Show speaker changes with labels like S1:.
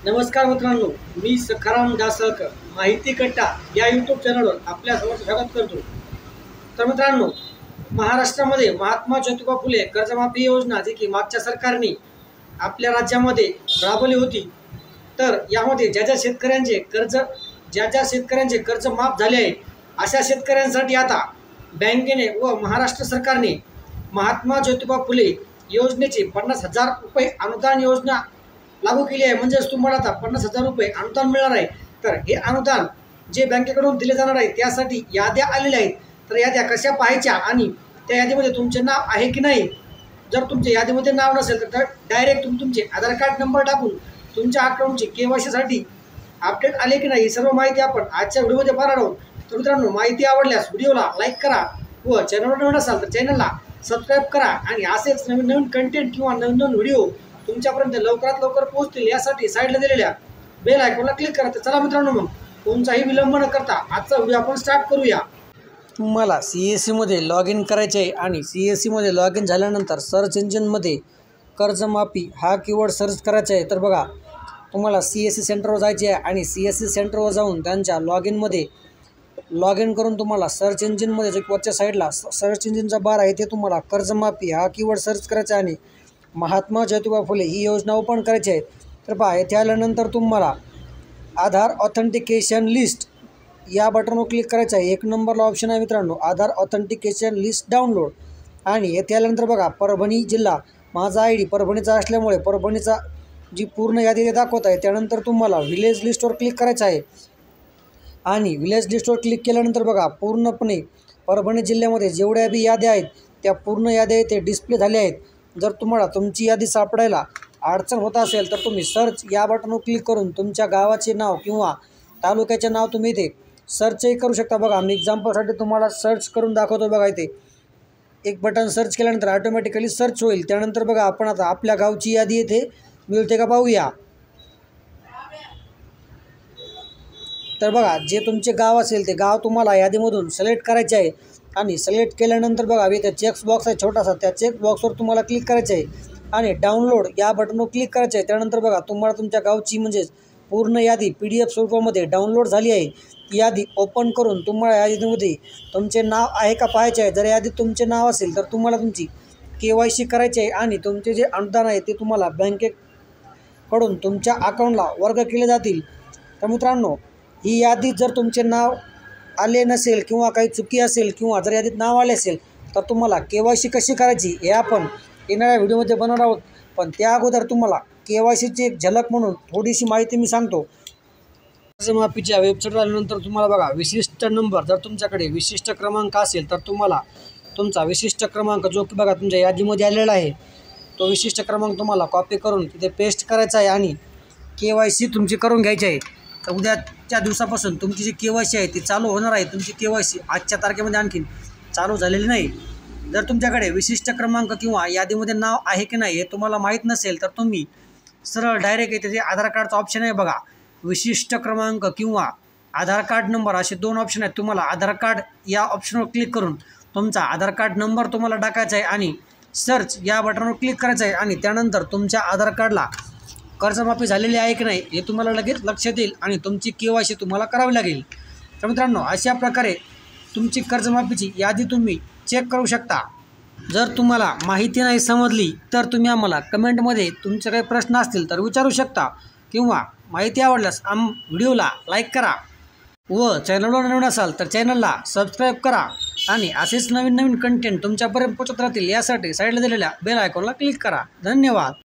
S1: नमस्कार मित्रांनो, मी सखाराम दासळकर माहिती कट्टा या यूट्यूब चॅनलवर आपल्या सर्वांचं स्वागत करतो। तर मित्रांनो, महाराष्ट्रामध्ये महात्मा ज्योतिबा फुले कर्जमाफी योजना जी की मागच्या सरकारने आपल्या राज्यामध्ये राबवली होती, तर यामध्ये ज्या ज्या शेतकऱ्यांचे कर्ज माफ झाले आहे अशा शेतकऱ्यांसाठी आता बँकेने व महाराष्ट्र सरकारने महात्मा ज्योतिबा फुले योजनेची 50,000 रुपये अनुदान योजना लागू केली आहे। म्हणजेच तुम्हाला आता 50,000 रुपये अनुदान मिळणार आहे। तर हे अनुदान जे बँकेकडून दिले जाणार आहे त्यासाठी याद्या आलेल्या आहेत। तर याद्या कशा पाहायच्या आणि त्या यादीमध्ये तुमचे नाव आहे की नाही, जर तुमच्या यादीमध्ये नाव नसेल तर डायरेक्ट तुम्ही तुमचे आधार कार्ड नंबर टाकून तुमच्या अकाउंटची केवायसीसाठी अपडेट आले की नाही ही सर्व माहिती आपण आजच्या व्हिडिओमध्ये पाहणार आहोत। तर मित्रांनो, माहिती आवडल्यास व्हिडिओला लाईक करा व चॅनलवर नवीन असाल तर चॅनलला सबस्क्राईब करा आणि असेच नवीन नवीन कंटेंट किंवा नवीन नवीन व्हिडिओ तुमच्यापर्यंत लवकरात लवकर पोहोचतील यासाठी साईडला दिलेल्या बेल आयकॉनला क्लिक करा। तर चला मित्रांनो, मग कोणताही विलंब न करता आजचा व्हिडिओ आपण स्टार्ट करूया। तुम्हाला CSC मध्ये लॉग इन करायचे आहे आणि CSC मध्ये लॉग इन झाल्यानंतर सर्च इंजिनमध्ये कर्जमाफी हा कीवर्ड सर्च करायचा आहे। तर बघा, तुम्हाला CSC सेंटरवर जायचे आहे आणि CSC सेंटरवर जाऊन त्यांच्या लॉग इनमध्ये लॉग इन करून तुम्हाला सर्च इंजिनमध्ये जे वरच्या साईडला सर्च इंजिनचा बार आहे ते तुम्हाला कर्जमाफी हा कीवर्ड सर्च करायचा आहे आणि महात्मा ज्योतिबा फुले ही योजना ओपन करायची आहे। तर पहा, येथे आल्यानंतर तुम्हाला आधार ऑथेंटिकेशन लिस्ट या बटनवर क्लिक करायचं आहे। 1 नंबरला ऑप्शन आहे मित्रांनो, आधार ऑथेंटिकेशन लिस्ट डाउनलोड। आणि येथे आल्यानंतर बघा, परभणी जिल्हा माझा ID परभणीचा असल्यामुळे परभणीचा जी पूर्ण यादी ते दाखवत आहे। त्यानंतर तुम्हाला विलेज लिस्टवर क्लिक करायचं आहे आणि विलेज लिस्टवर क्लिक केल्यानंतर बघा, पूर्णपणे परभणी जिल्ह्यामध्ये जेवढ्या बी याद्या आहेत त्या पूर्ण याद्या इथे डिस्प्ले झाल्या आहेत। जर तुम्हाला तुमची यादी सापडायला अडचण होत असेल तर तुम्ही सर्च या बटनवर क्लिक करून तुमच्या गावाचे नाव किंवा तालुक्याचे नाव तुम्ही इथे सर्चही करू शकता। बघा, मी एक्झाम्पलसाठी तुम्हाला सर्च करून दाखवतो। बघा, इथे एक बटन सर्च केल्यानंतर ऑटोमॅटिकली सर्च होईल। त्यानंतर बघा, आपण आता आपल्या गावची यादी इथे मिळते का पाहूया। तर बघा, जे तुमचे गाव असेल ते गाव तुम्हाला यादीमधून सिलेक्ट करायचे आहे आणि सिलेक्ट केल्यानंतर बघा, इथे चेक बॉक्स आहे छोटासा, त्या चेक बॉक्सवर तुम्हाला क्लिक करायचे आहे आणि डाउनलोड या बटनवर क्लिक करायचे आहे। त्यानंतर बघा, तुम्हाला तुमच्या गावची म्हणजेच पूर्ण यादी PDF स्वरूपामध्ये डाउनलोड झाली आहे। ती यादी ओपन करून तुम्हाला यादीमध्ये तुमचे नाव आहे का पाहायचे आहे। जर यादीत तुमचे नाव असेल तर तुम्हाला तुमची KYC करायची आहे आणि तुमचे जे अनुदान आहे ते तुम्हाला बँकेकडून तुमच्या अकाउंटला वर्ग केले जातील। तर मित्रांनो, ही यादी जर तुमचे नाव आले नसेल किंवा काही चुकी असेल किंवा जर यादीत नाव आले असेल तर तुम्हाला KYC कशी करायची हे आपण येणाऱ्या व्हिडिओमध्ये बनवणार आहोत। पण त्या अगोदर तुम्हाला KYCची एक झलक म्हणून थोडीशी माहिती मी सांगतो। कर्जमाफीच्या वेबसाईटवर आल्यानंतर तुम्हाला बघा, विशिष्ट नंबर जर तुमच्याकडे विशिष्ट क्रमांक असेल तर तुम्हाला तुमचा विशिष्ट क्रमांक जो की बघा तुमच्या यादीमध्ये आलेला आहे तो विशिष्ट क्रमांक तुम्हाला कॉपी करून तिथे पेस्ट करायचा आहे आणि KYC तुमची करून घ्यायची आहे। तर उद्याच्या दिवसापासून तुमची जी KYC आहे ती चालू होणार आहे। तुमची KYC आजच्या तारखेमध्ये आणखीन चालू झालेली नाही। जर तुमच्याकडे विशिष्ट क्रमांक किंवा यादीमध्ये नाव आहे की नाही हे तुम्हाला माहीत नसेल तर तुम्ही सरळ डायरेक्ट येथे जे आधार कार्डचा ऑप्शन आहे बघा, विशिष्ट क्रमांक किंवा आधार कार्ड नंबर असे 2 ऑप्शन आहेत। तुम्हाला आधार कार्ड या ऑप्शनवर क्लिक करून तुमचा आधार कार्ड नंबर तुम्हाला टाकायचा आहे आणि सर्च या बटनवर क्लिक करायचं आहे आणि त्यानंतर तुमच्या आधार कार्डला कर्जमाफी झालेली आहे की नाही हे तुम्हाला लगेच लक्षात येईल आणि तुमची KYC तुम्हाला करावी लागेल। तर मित्रांनो, अशा प्रकारे तुमची कर्जमाफीची यादी तुम्ही चेक करू शकता। जर तुम्हाला माहिती नाही समजली तर तुम्ही आम्हाला कमेंटमध्ये तुमचे काही प्रश्न असतील तर विचारू शकता किंवा माहिती आवडल्यास व्हिडिओला लाईक करा व चॅनलवर नवीन असाल तर चॅनलला सबस्क्राईब करा आणि असेच नवीन नवीन कंटेंट तुमच्यापर्यंत पोहोचत राहतील यासाठी साईडला दिलेल्या बेल आयकॉनला क्लिक करा। धन्यवाद।